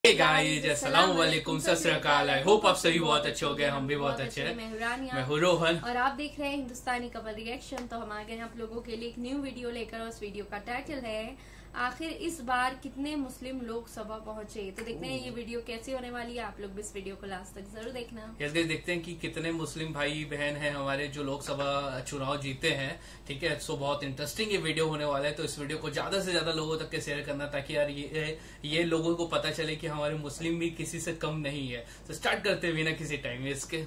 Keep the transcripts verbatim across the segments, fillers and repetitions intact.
Hey guys, अस्सलाम वालेकुम, सत श्री अकाल। आई होप आप सभी बहुत अच्छे हो गए, हम भी बहुत अच्छे हैं। मैं हूँ रोहन और आप देख रहे हैं हिंदुस्तानी कपल रिएक्शन। तो हम आ गए हैं आप लोगों के लिए एक न्यू वीडियो लेकर। उस वीडियो का टाइटल है आखिर इस बार कितने मुस्लिम लोकसभा पहुंचे। तो देखते हैं ये वीडियो कैसी होने वाली है। आप लोग भी इस वीडियो को लास्ट तक जरूर देखना। यस गाइस, देखते हैं कि कितने मुस्लिम भाई बहन हैं हमारे जो लोकसभा चुनाव जीते हैं। ठीक है, सो बहुत इंटरेस्टिंग ये वीडियो होने वाला है। तो इस वीडियो को ज्यादा से ज्यादा लोगों तक के शेयर करना, ताकि यार ये ये लोगों को पता चले कि हमारे मुस्लिम भी किसी से कम नहीं है। तो स्टार्ट करते हैं बिना किसी टाइम वेस्ट के।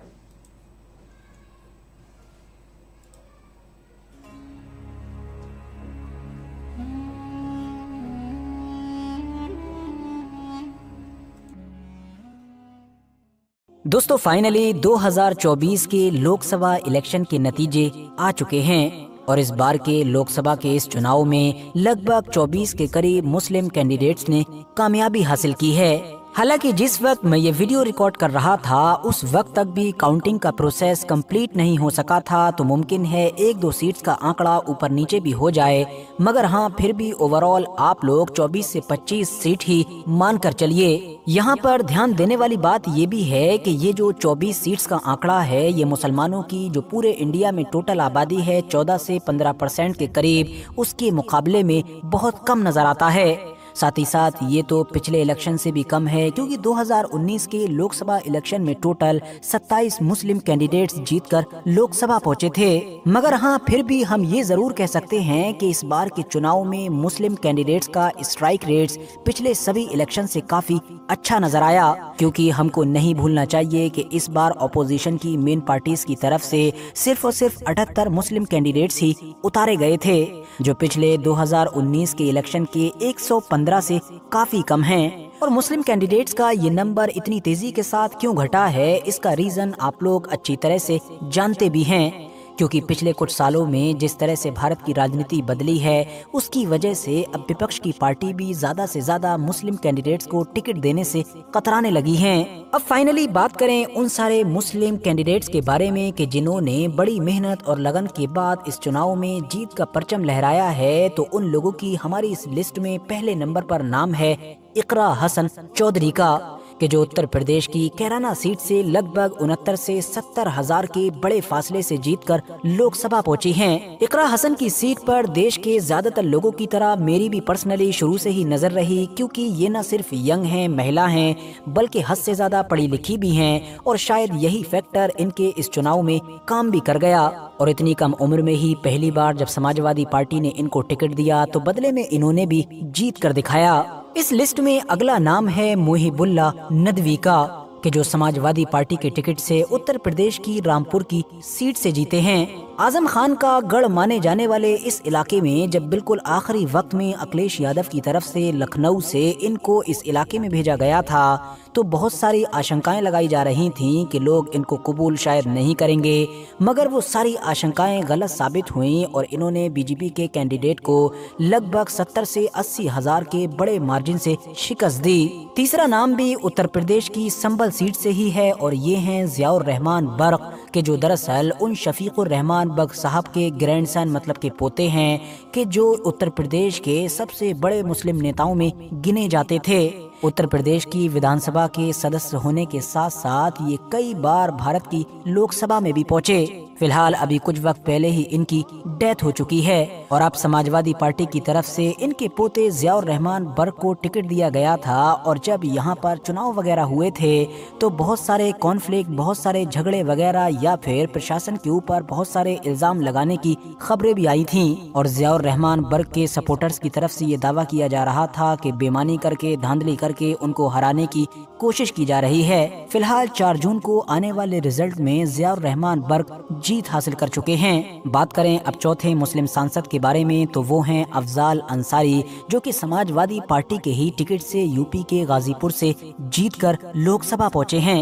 दोस्तों फाइनली दो हज़ार चौबीस के लोकसभा इलेक्शन के नतीजे आ चुके हैं और इस बार के लोकसभा के इस चुनाव में लगभग चौबीस के करीब मुस्लिम कैंडिडेट्स ने कामयाबी हासिल की है। हालांकि जिस वक्त मैं ये वीडियो रिकॉर्ड कर रहा था उस वक्त तक भी काउंटिंग का प्रोसेस कंप्लीट नहीं हो सका था, तो मुमकिन है एक दो सीट्स का आंकड़ा ऊपर नीचे भी हो जाए, मगर हाँ फिर भी ओवरऑल आप लोग चौबीस से पच्चीस सीट ही मान कर चलिए। यहाँ पर ध्यान देने वाली बात ये भी है कि ये जो चौबीस सीट्स का आंकड़ा है ये मुसलमानों की जो पूरे इंडिया में टोटल आबादी है चौदह से पंद्रह परसेंट के करीब, उसके मुकाबले में बहुत कम नजर आता है। साथ ही साथ ये तो पिछले इलेक्शन से भी कम है, क्योंकि दो हज़ार उन्नीस के लोकसभा इलेक्शन में टोटल सत्ताईस मुस्लिम कैंडिडेट्स जीतकर लोकसभा पहुंचे थे। मगर हाँ फिर भी हम ये जरूर कह सकते हैं कि इस बार के चुनाव में मुस्लिम कैंडिडेट्स का स्ट्राइक रेट्स पिछले सभी इलेक्शन से काफी अच्छा नजर आया, क्योंकि हमको नहीं भूलना चाहिए कि इस बार ऑपोजिशन की मेन पार्टीज की तरफ से सिर्फ और सिर्फ अठहत्तर मुस्लिम कैंडिडेट्स ही उतारे गए थे, जो पिछले दो हज़ार उन्नीस के इलेक्शन के एक सौ पंद्रह से काफी कम हैं। और मुस्लिम कैंडिडेट्स का ये नंबर इतनी तेजी के साथ क्यों घटा है, इसका रीजन आप लोग अच्छी तरह से जानते भी हैं, क्योंकि पिछले कुछ सालों में जिस तरह से भारत की राजनीति बदली है उसकी वजह से अब विपक्ष की पार्टी भी ज्यादा से ज्यादा मुस्लिम कैंडिडेट्स को टिकट देने से कतराने लगी हैं। अब फाइनली बात करें उन सारे मुस्लिम कैंडिडेट्स के बारे में कि जिन्होंने बड़ी मेहनत और लगन के बाद इस चुनाव में जीत का परचम लहराया है, तो उन लोगों की हमारी इस लिस्ट में पहले नंबर पर नाम है इकरा हसन चौधरी का, कि जो उत्तर प्रदेश की कैराना सीट से लगभग उनहत्तर से सत्तर हजार के बड़े फासले से जीतकर लोकसभा पहुंची हैं। इकरा हसन की सीट पर देश के ज्यादातर लोगों की तरह मेरी भी पर्सनली शुरू से ही नजर रही, क्योंकि ये न सिर्फ यंग हैं, महिला हैं, बल्कि हद से ज्यादा पढ़ी लिखी भी हैं, और शायद यही फैक्टर इनके इस चुनाव में काम भी कर गया। और इतनी कम उम्र में ही पहली बार जब समाजवादी पार्टी ने इनको टिकट दिया तो बदले में इन्होंने भी जीत कर दिखाया। इस लिस्ट में अगला नाम है मुहिबुल्ला नदवी का, कि जो समाजवादी पार्टी के टिकट से उत्तर प्रदेश की रामपुर की सीट से जीते हैं। आजम खान का गढ़ माने जाने वाले इस इलाके में जब बिल्कुल आखिरी वक्त में अखिलेश यादव की तरफ से लखनऊ से इनको इस इलाके में भेजा गया था, तो बहुत सारी आशंकाएं लगाई जा रही थीं कि लोग इनको कबूल शायद नहीं करेंगे, मगर वो सारी आशंकाएं गलत साबित हुईं और इन्होंने बीजेपी के कैंडिडेट को लगभग सत्तर से अस्सी हजार के बड़े मार्जिन से शिकस्त दी। तीसरा नाम भी उत्तर प्रदेश की संभल सीट से ही है, और ये हैं जियाउर रहमान बर्क, के जो दरअसल उन शफीकुर रहमान बर्क साहब के ग्रैंडसन मतलब के पोते हैं, कि जो उत्तर प्रदेश के सबसे बड़े मुस्लिम नेताओं में गिने जाते थे। उत्तर प्रदेश की विधानसभा के सदस्य होने के साथ साथ ये कई बार भारत की लोकसभा में भी पहुंचे। फिलहाल अभी कुछ वक्त पहले ही इनकी डेथ हो चुकी है, और अब समाजवादी पार्टी की तरफ से इनके पोते जियाउर रहमान बर्क को टिकट दिया गया था। और जब यहाँ पर चुनाव वगैरह हुए थे तो बहुत सारे कॉन्फ्लिक्ट, बहुत सारे झगड़े वगैरह, या फिर प्रशासन के ऊपर बहुत सारे इल्जाम लगाने की खबरें भी आई थी। और जियाउर रहमान बर्क के सपोर्टर्स की तरफ से ये दावा किया जा रहा था कि बेईमानी करके, धांधली करके उनको हराने की कोशिश की जा रही है। फिलहाल चार जून को आने वाले रिजल्ट में जियाउर रहमान बर्क जीत हासिल कर चुके हैं। बात करें अब चौथे मुस्लिम सांसद के बारे में, तो वो हैं अफजाल अंसारी, जो कि समाजवादी पार्टी के ही टिकट से यूपी के गाजीपुर से जीतकर लोकसभा पहुंचे हैं।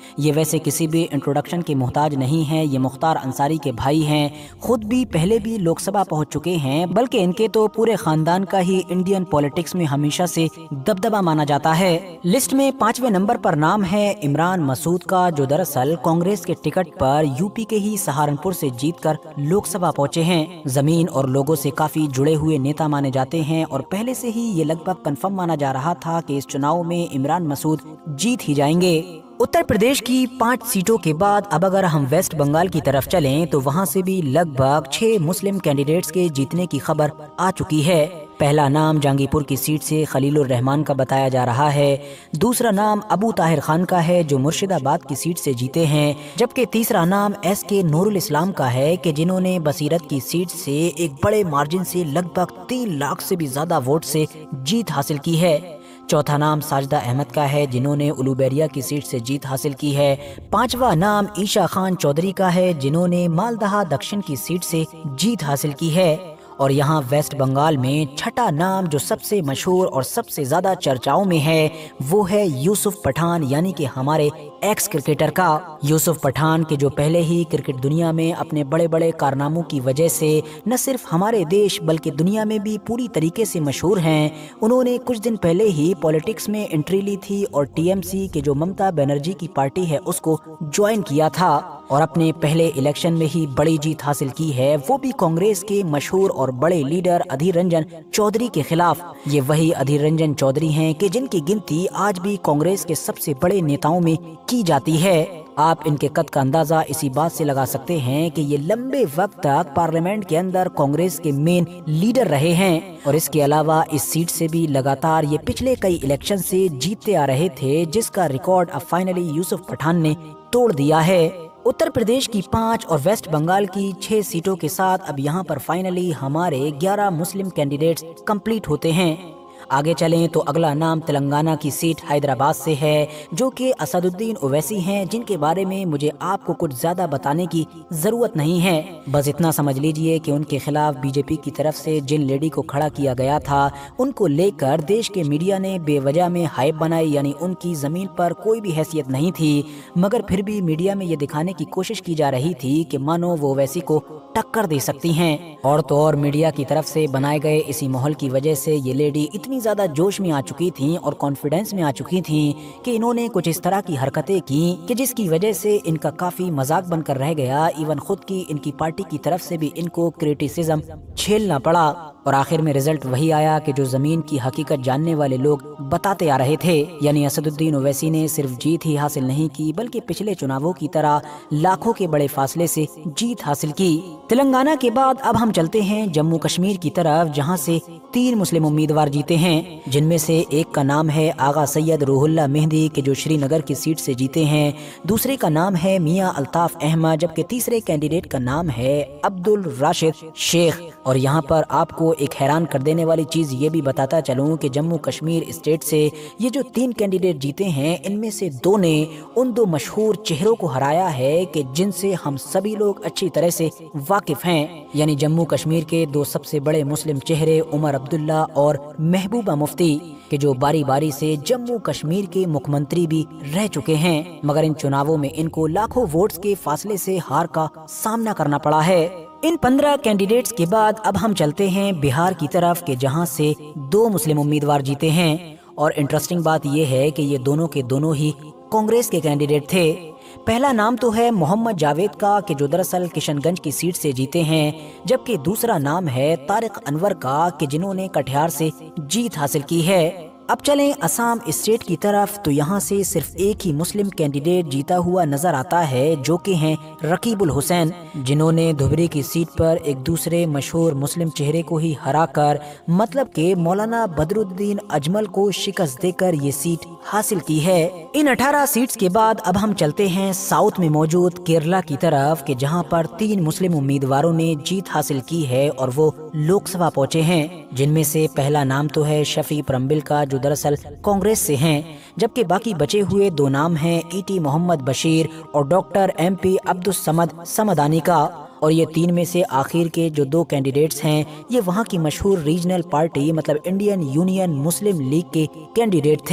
ये वैसे किसी भी इंट्रोडक्शन के मोहताज नहीं हैं। ये मुख्तार अंसारी के भाई हैं, खुद भी पहले भी लोकसभा पहुंच चुके हैं, बल्कि इनके तो पूरे खानदान का ही इंडियन पॉलिटिक्स में हमेशा से दबदबा माना जाता है। लिस्ट में पांचवें नंबर पर नाम है इमरान मसूद का, जो दरअसल कांग्रेस के टिकट पर यूपी के ही सहारनपुर से जीतकर लोकसभा पहुंचे हैं। जमीन और लोगों से काफी जुड़े हुए नेता माने जाते हैं और पहले से ही ये लगभग कंफर्म माना जा रहा था कि इस चुनाव में इमरान मसूद जीत ही जाएंगे। उत्तर प्रदेश की पाँच सीटों के बाद अब अगर हम वेस्ट बंगाल की तरफ चलें तो वहां से भी लगभग छह मुस्लिम कैंडिडेट्स के जीतने की खबर आ चुकी है। पहला नाम जहांगीरपुर की सीट से खलीलुर रहमान का बताया जा रहा है। दूसरा नाम अबू ताहिर खान का है, जो मुर्शिदाबाद की सीट से जीते हैं, जबकि तीसरा नाम एस के नूरुल इस्लाम का है कि जिन्होंने बसीरत की सीट से एक बड़े मार्जिन से लगभग तीन लाख से भी ज्यादा वोट से जीत हासिल की है। चौथा नाम साजिदा अहमद का है, जिन्होंने उलूबेरिया की सीट से जीत हासिल की है। पांचवा नाम ईशा खान चौधरी का है, जिन्होंने मालदहा दक्षिण की सीट से जीत हासिल की है। और यहाँ वेस्ट बंगाल में छठा नाम जो सबसे मशहूर और सबसे ज्यादा चर्चाओं में है वो है यूसुफ पठान, यानी कि हमारे एक्स क्रिकेटर का। यूसुफ पठान के जो पहले ही क्रिकेट दुनिया में अपने बड़े बड़े कारनामों की वजह से न सिर्फ हमारे देश बल्कि दुनिया में भी पूरी तरीके से मशहूर हैं। उन्होंने कुछ दिन पहले ही पॉलिटिक्स में एंट्री ली थी और टीएमसी के जो ममता बनर्जी की पार्टी है उसको ज्वाइन किया था और अपने पहले इलेक्शन में ही बड़ी जीत हासिल की है, वो भी कांग्रेस के मशहूर और बड़े लीडर अधीर रंजन चौधरी के खिलाफ। ये वही अधीर रंजन चौधरी हैं कि जिनकी गिनती आज भी कांग्रेस के सबसे बड़े नेताओं में की जाती है। आप इनके कद का अंदाजा इसी बात से लगा सकते हैं कि ये लंबे वक्त तक पार्लियामेंट के अंदर कांग्रेस के मेन लीडर रहे हैं और इसके अलावा इस सीट से भी लगातार ये पिछले कई इलेक्शन से जीतते आ रहे थे, जिसका रिकॉर्ड अब फाइनली यूसुफ पठान ने तोड़ दिया है। उत्तर प्रदेश की पाँच और वेस्ट बंगाल की छह सीटों के साथ अब यहाँ पर फाइनली हमारे ग्यारह मुस्लिम कैंडिडेट्स कंप्लीट होते हैं। आगे चलें तो अगला नाम तेलंगाना की सीट हैदराबाद से है, जो कि असदुद्दीन ओवैसी हैं, जिनके बारे में मुझे आपको कुछ ज्यादा बताने की जरूरत नहीं है। बस इतना समझ लीजिए कि उनके खिलाफ बीजेपी की तरफ से जिन लेडी को खड़ा किया गया था उनको लेकर देश के मीडिया ने बेवजह में हाइप बनाई, यानी उनकी जमीन पर कोई भी हैसियत नहीं थी, मगर फिर भी मीडिया में ये दिखाने की कोशिश की जा रही थी कि मानो वो ओवैसी को टक्कर दे सकती हैं। और तो और मीडिया की तरफ से बनाए गए इसी माहौल की वजह से ये लेडी इतनी ज्यादा जोश में आ चुकी थी और कॉन्फिडेंस में आ चुकी थी कि इन्होंने कुछ इस तरह की हरकतें की कि जिसकी वजह से इनका काफी मजाक बनकर रह गया। इवन खुद की इनकी पार्टी की तरफ से भी इनको क्रिटिसिज्म झेलना पड़ा और आखिर में रिजल्ट वही आया कि जो जमीन की हकीकत जानने वाले लोग बताते आ रहे थे, यानी असदुद्दीन ओवैसी ने सिर्फ जीत ही हासिल नहीं की बल्कि पिछले चुनावों की तरह लाखों के बड़े फासले से जीत हासिल की। तेलंगाना के बाद अब हम चलते हैं जम्मू कश्मीर की तरफ, जहां से तीन मुस्लिम उम्मीदवार जीते हैं, जिनमें से एक का नाम है आगा सैयद रूहुल्लाह मेहंदी के जो श्रीनगर की सीट से जीते हैं। दूसरे का नाम है मियां अल्ताफ अहमद, जबकि तीसरे कैंडिडेट का नाम है अब्दुल राशिद शेख। और यहाँ पर आपको एक हैरान कर देने वाली चीज ये भी बताता चलूं कि जम्मू कश्मीर स्टेट से ये जो तीन कैंडिडेट जीते हैं, इनमें से दो ने उन दो मशहूर चेहरों को हराया है कि जिनसे हम सभी लोग अच्छी तरह से वाकिफ हैं, यानी जम्मू कश्मीर के दो सबसे बड़े मुस्लिम चेहरे उमर अब्दुल्ला और महबूबा मुफ्ती के जो बारी बारी से जम्मू कश्मीर के मुख्यमंत्री भी रह चुके हैं, मगर इन चुनावों में इनको लाखों वोट्स के फासले से हार का सामना करना पड़ा है। इन पंद्रह कैंडिडेट्स के बाद अब हम चलते हैं बिहार की तरफ के जहां से दो मुस्लिम उम्मीदवार जीते हैं और इंटरेस्टिंग बात यह है कि ये दोनों के दोनों ही कांग्रेस के कैंडिडेट थे। पहला नाम तो है मोहम्मद जावेद का कि जो दरअसल किशनगंज की सीट से जीते हैं, जबकि दूसरा नाम है तारिक अनवर का कि जिन्होंने कटिहार से जीत हासिल की है। अब चलें असम स्टेट की तरफ तो यहाँ से सिर्फ एक ही मुस्लिम कैंडिडेट जीता हुआ नजर आता है, जो कि हैं रकीबुल हुसैन, जिन्होंने धुबरी की सीट पर एक दूसरे मशहूर मुस्लिम चेहरे को ही हराकर मतलब के मौलाना बदरुद्दीन अजमल को शिकस्त देकर ये सीट हासिल की है। इन अठारह सीट्स के बाद अब हम चलते हैं साउथ में मौजूद केरला की तरफ के जहाँ पर तीन मुस्लिम उम्मीदवारों ने जीत हासिल की है और वो लोकसभा पहुँचे हैं, जिनमें से पहला नाम तो है शफी परम्बिल का जो दरअसल कांग्रेस से हैं, जबकि बाकी बचे हुए दो नाम हैं ईटी मोहम्मद बशीर और doctor M P Abdul Samad Samadani का। और ये तीन में से आखिर के जो दो कैंडिडेट्स हैं ये वहाँ की मशहूर रीजनल पार्टी मतलब इंडियन यूनियन मुस्लिम लीग के कैंडिडेट थे।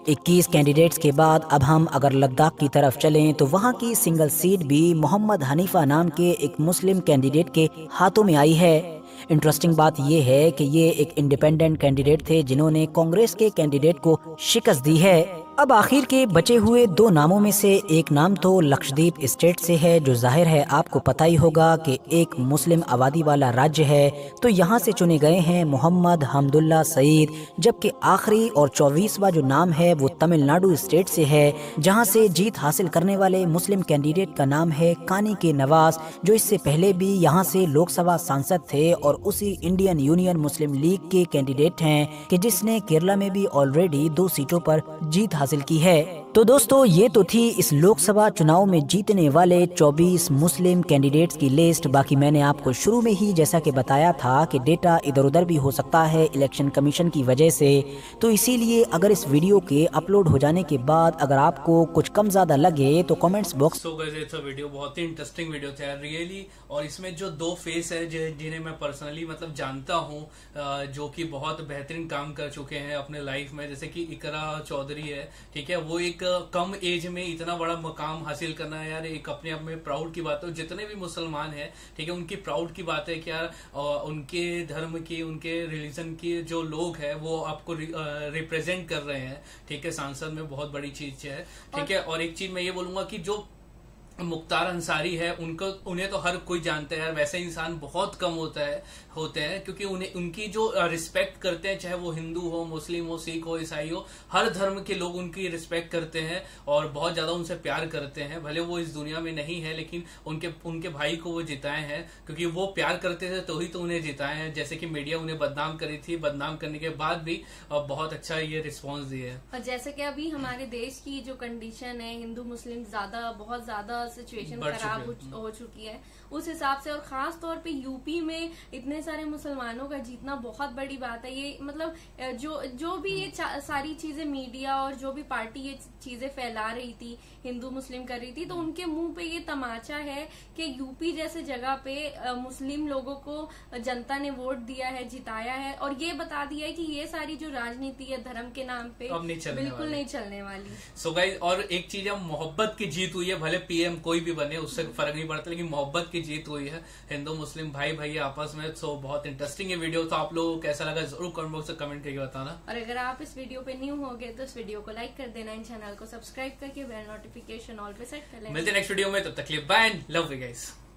इक्कीस कैंडिडेट्स के बाद अब हम अगर लद्दाख की तरफ चलें तो वहां की सिंगल सीट भी मोहम्मद हनीफा नाम के एक मुस्लिम कैंडिडेट के हाथों में आई है। इंटरेस्टिंग बात यह है कि ये एक इंडिपेंडेंट कैंडिडेट थे जिन्होंने कांग्रेस के कैंडिडेट को शिकस्त दी है। अब आखिर के बचे हुए दो नामों में से एक नाम तो लक्षद्वीप स्टेट से है, जो जाहिर है आपको पता ही होगा कि एक मुस्लिम आबादी वाला राज्य है। तो यहाँ से चुने गए हैं मोहम्मद हमदुल्ला सईद, जबकि आखिरी और चौबीसवां जो नाम है वो तमिलनाडु स्टेट से है, जहाँ से जीत हासिल करने वाले मुस्लिम कैंडिडेट का नाम है कानी के नवाज, जो इससे पहले भी यहाँ से लोकसभा सांसद थे और उसी इंडियन यूनियन मुस्लिम लीग के कैंडिडेट हैं कि जिसने केरला में भी ऑलरेडी दो सीटों पर जीत हासिल की है। तो दोस्तों ये तो थी इस लोकसभा चुनाव में जीतने वाले चौबीस मुस्लिम कैंडिडेट्स की लिस्ट। बाकी मैंने आपको शुरू में ही जैसा कि बताया था कि डेटा इधर उधर भी हो सकता है इलेक्शन कमीशन की वजह से, तो इसीलिए अगर इस वीडियो के अपलोड हो जाने के बाद अगर आपको कुछ कम ज्यादा लगे तो कमेंट्स बॉक्स तो गाइस ये था वीडियो, बहुत ही इंटरेस्टिंग वीडियो था रियली। और इसमें जो दो फेस है जिन्हें मैं पर्सनली मतलब जानता हूँ, जो कि बहुत बेहतरीन काम कर चुके हैं अपने लाइफ में, जैसे कि इकरा चौधरी है, ठीक है। वो एक कम एज में इतना बड़ा मकाम हासिल करना है यार, एक अपने आप में प्राउड की बात है। जितने भी मुसलमान हैं, ठीक है, उनकी प्राउड की बात है कि यार उनके धर्म की, उनके रिलीजन की जो लोग हैं वो आपको रिप्रेजेंट कर रहे हैं, ठीक है, सांसद में बहुत बड़ी चीज है, ठीक है। और एक चीज मैं ये बोलूंगा कि जो मुख्तार अंसारी है उनको उन्हें तो हर कोई जानता है यार, वैसे इंसान बहुत कम होता है होते हैं, क्योंकि उन्हें उनकी जो रिस्पेक्ट करते हैं, चाहे वो हिंदू हो, मुस्लिम हो, सिख हो, ईसाई हो, हर धर्म के लोग उनकी रिस्पेक्ट करते हैं और बहुत ज्यादा उनसे प्यार करते हैं। भले वो इस दुनिया में नहीं है, लेकिन उनके उनके भाई को वो जिताए हैं, क्योंकि वो प्यार करते थे तो ही तो उन्हें जिताए हैं। जैसे कि मीडिया उन्हें बदनाम करी थी, बदनाम करने के बाद भी बहुत अच्छा ये रिस्पॉन्स दिए है। और जैसे कि अभी हमारे देश की जो कंडीशन है, हिंदू मुस्लिम ज्यादा बहुत ज्यादा सिचुएशन खराब हो चुकी है, उस हिसाब से, और खास तौर पे यूपी में इतने सारे मुसलमानों का जीतना बहुत बड़ी बात है। ये मतलब जो जो भी ये सारी चीजें मीडिया और जो भी पार्टी ये चीजें फैला रही थी, हिंदू मुस्लिम कर रही थी, तो उनके मुंह पे ये तमाचा है कि यूपी जैसे जगह पे मुस्लिम लोगों को जनता ने वोट दिया है, जिताया है, और ये बता दिया है कि ये सारी जो राजनीति है धर्म के नाम पे अब नहीं चलने बिल्कुल वाली। नहीं चलने वाली। सो गाइस, और एक चीज है, मोहब्बत की जीत हुई है। भले पीएम कोई भी बने उससे फर्क नहीं पड़ता, लेकिन मोहब्बत की जीत हुई है, हिंदू मुस्लिम भाई भाई आपस में। सो बहुत इंटरेस्टिंग ये वीडियो था। आप लोगों को कैसा लगा जरूर कमेंट बॉक्स में कमेंट करके बताना। और अगर आप इस वीडियो पे न्यू हो गए तो इस वीडियो को लाइक कर देना, इन चैनल को सब्सक्राइब करके बेल नोटिफिकेशन ऑल पे सेट कर लेना। मिलते हैं नेक्स्ट वीडियो में, तब तक के लिए bye and love you guys.